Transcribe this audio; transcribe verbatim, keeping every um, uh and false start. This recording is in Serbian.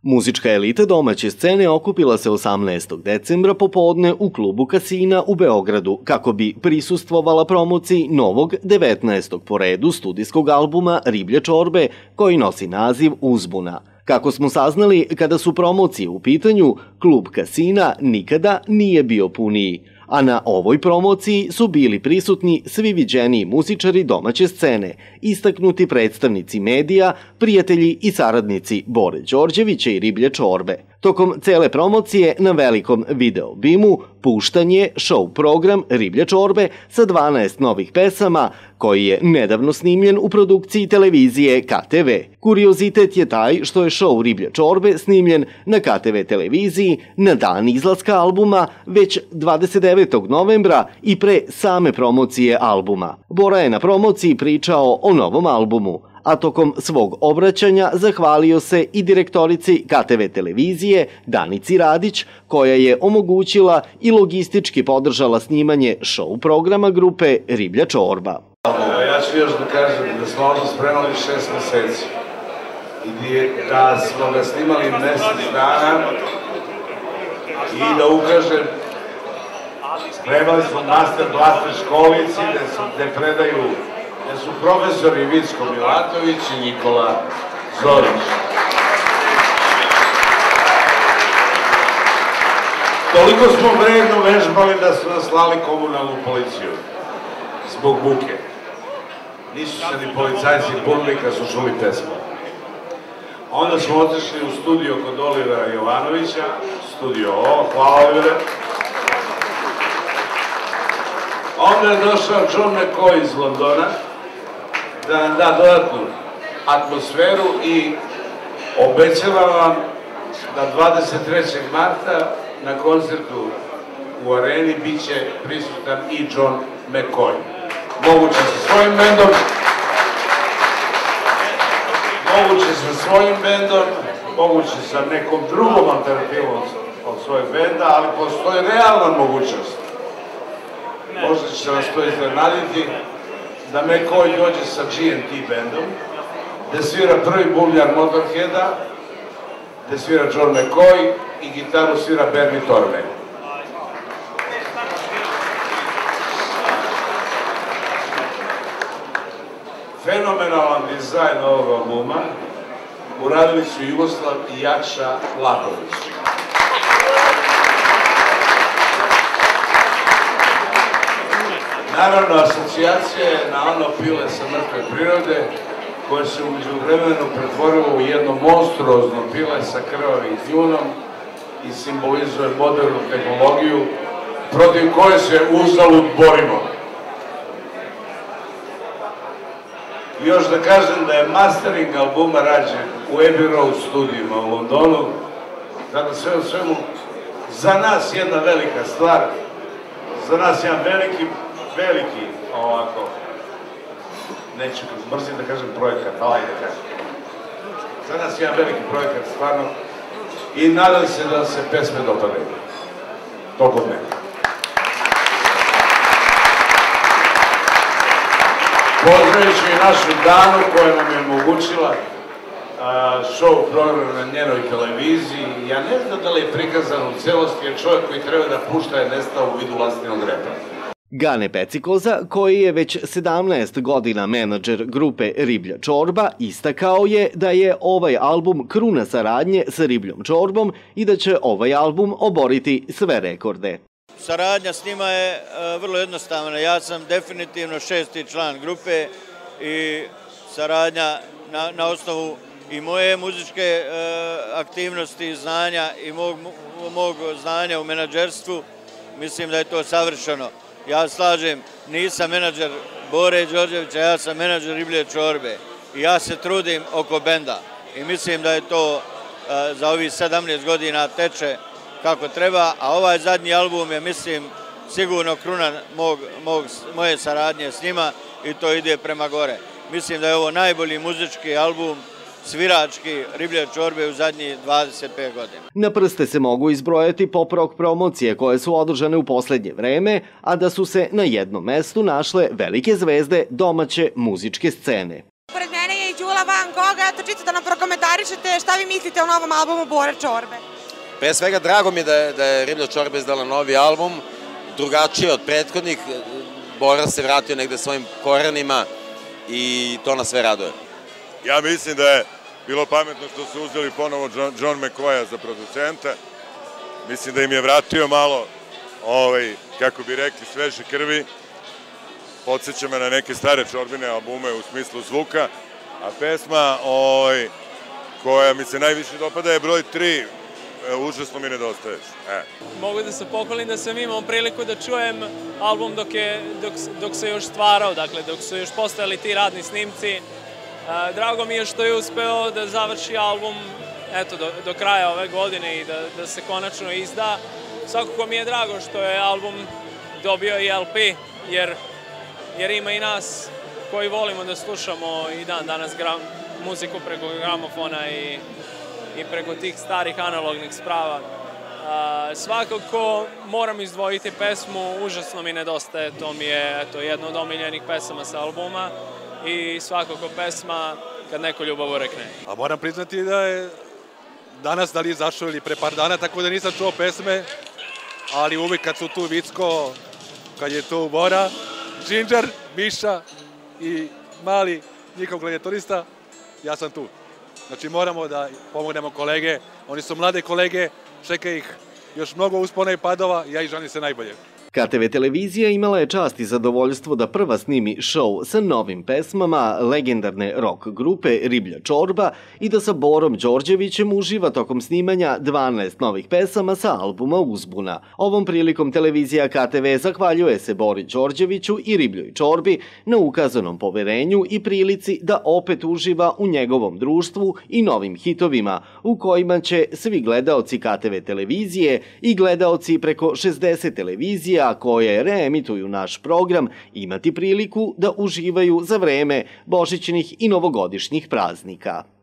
Muzička elita domaće scene okupila se osamnaestog decembra popodne u klubu Kasina u Beogradu kako bi prisustvovala promociji novog devetnaestog po redu studijskog albuma Riblje čorbe koji nosi naziv Uzbuna. Kako smo saznali, kada su promocije u pitanju, klub Kasina nikada nije bio puniji, a na ovoj promociji su bili prisutni svi viđeniji muzičari domaće scene, istaknuti predstavnici medija, prijatelji i saradnici Bore Đorđevića i Riblje čorbe. Tokom cele promocije na velikom video bimu puštan je show program Riblje čorbe sa dvanaest novih pesama, koji je nedavno snimljen u produkciji televizije K T V. Kuriozitet je taj što je show Riblje čorbe snimljen na K T V televiziji na dan izlaska albuma već dvadeset devetog novembra i pre same promocije albuma. Bora je na promociji pričao o novom albumu, a tokom svog obraćanja zahvalio se i direktorici K T V televizije Danici Radić, koja je omogućila i logistički podržala snimanje show programa grupe Riblja čorba. Ja ću još da kažem da smo ovo spremali šest meseci i da smo ga snimali mesec dana i da ukažem, spremali smo master blaster školici gde predaju, gde su profesori Vicko Milatović i Nikola Zorić. Toliko smo vredno vežbali da su nas slali komunalnu policiju zbog buke. Nisu se ni policajci bunili kad su čuli pesmu. Onda smo otišli u studio kod Olivera Jovanovića, studio O, hvala Olivere. Onda je došao John McCoy iz Londona da nam da dodatnu atmosferu i obećavam vam da dvadeset trećeg marta na koncertu u areni bit će prisutan i John McCoy. Moguće sa svojim bendom, moguće sa svojim bendom, moguće sa nekom drugom alternativom od svojeg benda, ali postoji realna mogućnost. Možda će nas to iznenaditi da McCoy dođe sa G and T bendom, gde svira prvi bubnjar Motorheada, gde svira John McCoy i gitaru svira Bernie Torme. Fenomenalan dizajn ovog albuma uradili su Jugoslav i Jakša Labović. Naravno, asocijacija je na ono pile sa mrtve prirode, koje se umeđu vremenu pretvorilo u jedno monstruozno pile sa krvavim kljunom i simbolizuje modernu tehnologiju protiv koje se uzalud borimo. Još da kažem da je mastering albuma rađen u Abbey Road studijima u Londonu, tako sve u svemu, za nas jedna velika stvar, za nas jedan veliki, veliki, ovako, neću mrzim da kažem projekat, ali da kažem. Za nas jedan veliki projekat, stvarno, i nadam se da se pesme dopadaju. Toliko od mene. Pozdravit ću i našu Danu koja nam je omogućila show program na njenoj televiziji. Ja ne znam da li je prikazan u celosti, jer čovjek koji treba da pušta je nestao u vidu lastinog repa. Gane Pecikoza, koji je već sedamnaest godina menadžer grupe Riblja čorba, istakao je da je ovaj album kruna saradnje sa Ribljom čorbom i da će ovaj album oboriti sve rekorde. Saradnja s njima je vrlo jednostavna. Ja sam definitivno šesti član grupe i saradnja na osnovu i moje muzičke aktivnosti, znanja i mog znanja u menadžerstvu, mislim da je to savršeno. Ja slažem, nisam menadžer Bore Đorđevića, ja sam menadžer Riblje čorbe i ja se trudim oko benda i mislim da je to za ovih sedamnaest godina teče kako treba, a ovaj zadnji album je, mislim, sigurno kruna moje saradnje s njima i to ide prema gore. Mislim da je ovo najbolji muzički album svirački Riblje čorbe u zadnjih dvadeset pet godina. Na prste se mogu izbrojati pop-rock promocije koje su održane u poslednje vreme, a da su se na jednom mestu našle velike zvezde domaće muzičke scene. Pored mene je i Đula Nikola Van Gogh, eto čisto da nam prokomentarišete šta vi mislite o novom albumu Bore Čorbe. Pre svega drago mi je da je, da je Riblja Čorba izdala novi album, drugačije od prethodnih, Bora se vratio negde svojim korenima i to nas sve raduje. Ja mislim da je bilo pametno što su uzeli ponovo John, John McCoya za producenta. Mislim da im je vratio malo, ovaj, kako bi rekli, sveže krvi. Podsjeća me na neke stare Čorbine albume u smislu zvuka. A pesma ovaj, koja mi se najviše dopada je broj tri, Užasno mi nedostaješ. E. Mogu da se pohvalim da sam imao priliku da čujem album dok, je, dok, dok se još stvarao, dakle dok su još postojali ti radni snimci. Drago mi je što je uspeo da završi album eto, do, do kraja ove godine i da, da se konačno izda. Svakako mi je drago što je album dobio i L P, jer, jer ima i nas koji volimo da slušamo i dan danas gram, muziku preko gramofona i, i preko tih starih analognih sprava. A, svakako moram izdvojiti pesmu Užasno mi nedostaje, to mi je eto, jedna od omiljenih pesama sa albuma i svakako pesma Kad neko ljubav rekne. A moram priznati da je danas da li izašao ili pre par dana, tako da nisam čuo pesme, ali uvijek kad su tu Vicko, kad je tu Bora, Ginger, Miša i mali njihov gladiatorista, ja sam tu. Znači moramo da pomognemo kolege, oni su mlade kolege, čeka ih još mnogo uspona i padova, ja ih želim se najbolje. K T V televizija imala je čast i zadovoljstvo da prva snimi šou sa novim pesmama legendarne rock grupe Riblja Čorba i da sa Borom Đorđevićem uživa tokom snimanja dvanaest novih pesama sa albuma Uzbuna. Ovom prilikom televizija K T V zahvaljuje se Bori Đorđeviću i Ribljoj Čorbi na ukazanom poverenju i prilici da opet uživa u njegovom društvu i novim hitovima u kojima će svi gledaoci K T V televizije i gledaoci preko šezdeset televizija koje reemituju naš program imati priliku da uživaju za vreme božićnih i novogodišnjih praznika.